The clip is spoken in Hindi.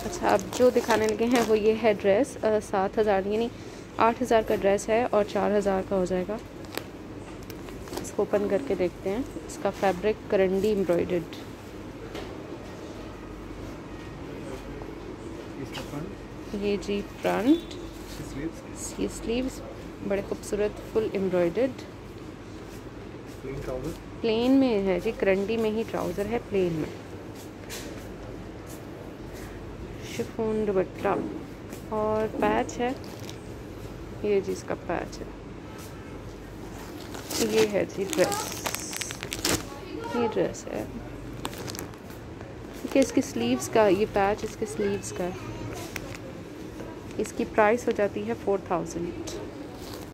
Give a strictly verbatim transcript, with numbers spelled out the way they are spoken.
अच्छा, अब जो दिखाने लगे हैं वो ये है ड्रेस। सात हज़ार यानी आठ हज़ार का ड्रेस है और चार हज़ार का हो जाएगा। इसको ओपन करके देखते हैं। इसका फैब्रिक करंडी एम्ब्रॉयडर्ड। ये जी फ्रंट, ये स्लीव्स बड़े खूबसूरत फुल एम्ब्रॉयडर्ड। प्लेन में है जी, करंडी में ही ट्राउज़र है, प्लेन में। शिफॉन दुपट्टा और पैच है। ये जी इसका पैच है। ये है जी ड्रेस, ये ड्रेस है कि इसकी स्लीव्स का, ये पैच इसके स्लीव्स का है। इसकी प्राइस हो जाती है फोर थाउजेंड।